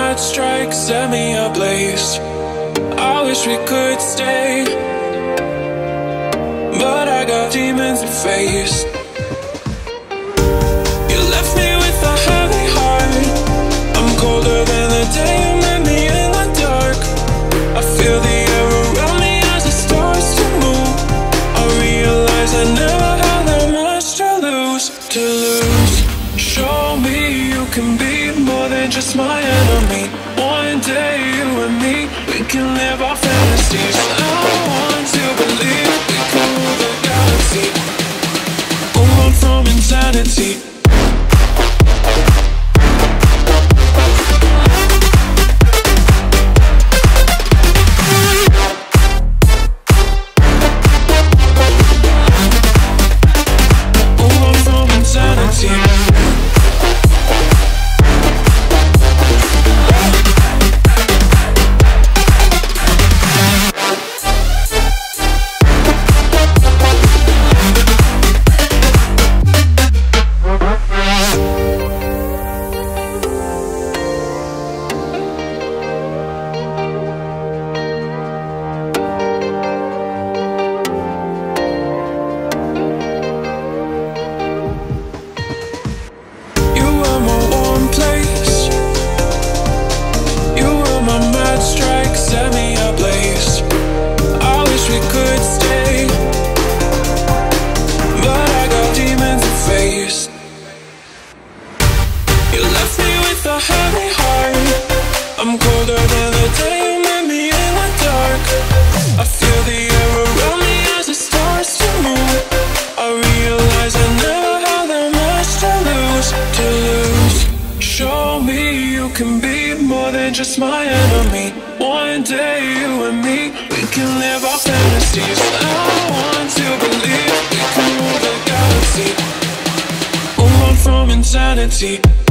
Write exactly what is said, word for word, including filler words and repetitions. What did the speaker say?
mad strike set me ablaze. I wish we could stay, but I got demons to face. You left me with a heavy heart. I'm colder than the day you met me in the dark. I feel the air around me as it starts to move. I realize I never had that much to lose, to lose. Show me you can be more than just my enemy. One day you and me, we can live our fantasies. I want to believe we can rule the galaxy, move on from insanity. I'm colder than the day you met me in the dark. I feel the air around me as it starts to move. I realize I never had that much to lose, to lose. Show me you can be more than just my enemy. One day you and me, we can live our fantasies. I want to believe we can rule the galaxy, move on from insanity.